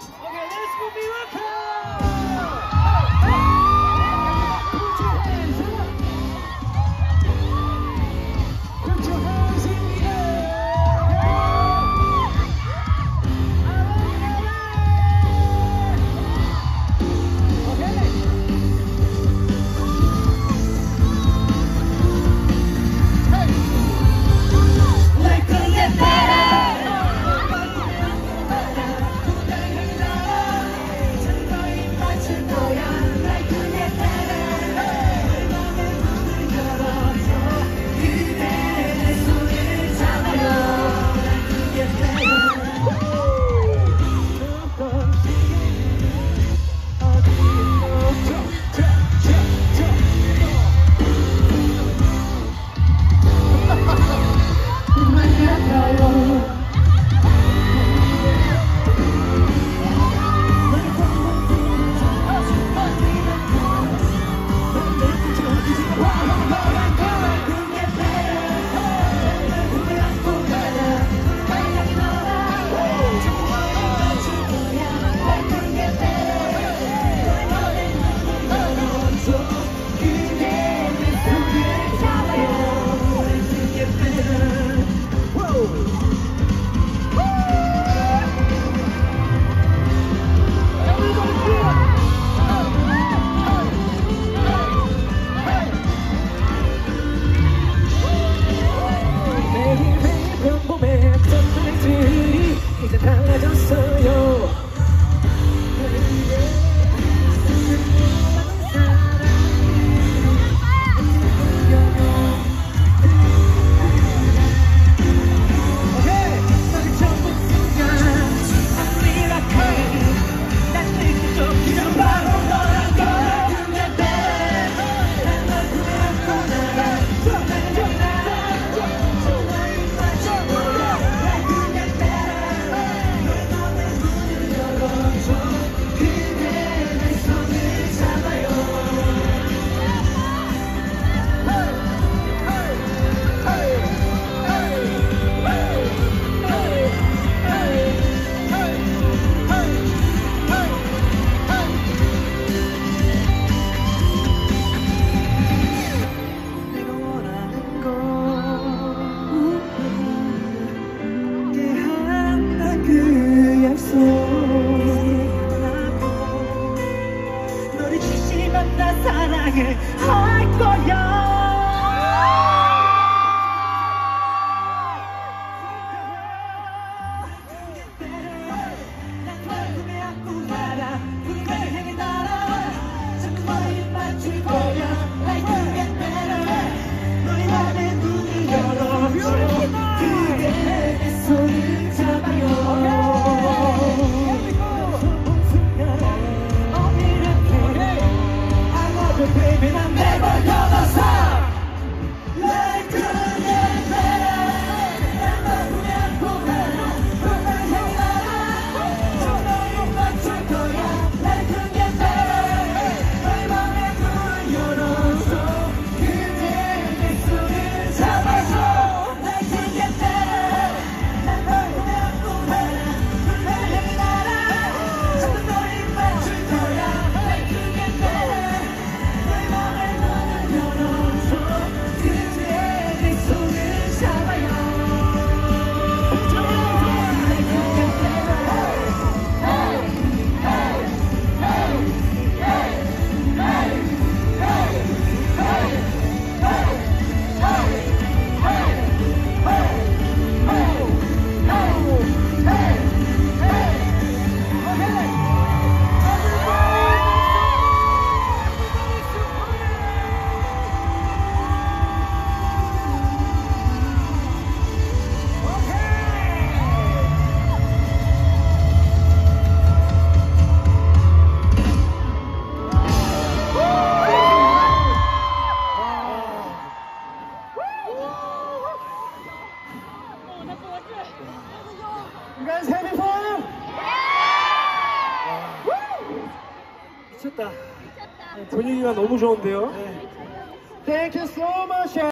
Okay, let's go Miracle! Put your hands in the 이제 달라졌어요. 너를 주시면 나 사랑해 할 거야. 난 널 품에 안고 살아 꿈을 향해 따라 자꾸 머리를 맞출 거야. Like you get better 너의 맘에 문을 열어줘. 그대 내 손을 잡아요. Baby, I'm never gonna stop. Like you get better. 난 널 품에 안고 살아 꿈을 향해 따라 저 너를 맞출 거야. Like you get better 너의 맘에 문을 열어줘. 그대 내 손을 잡아줘. Like you get better 난 널 품에 안고 살아 꿈을 향해 따라 저 너를 맞출 거야. Like you get better You guys having fun? 미쳤다. 분위기가 너무 좋은데요? Thank you so much.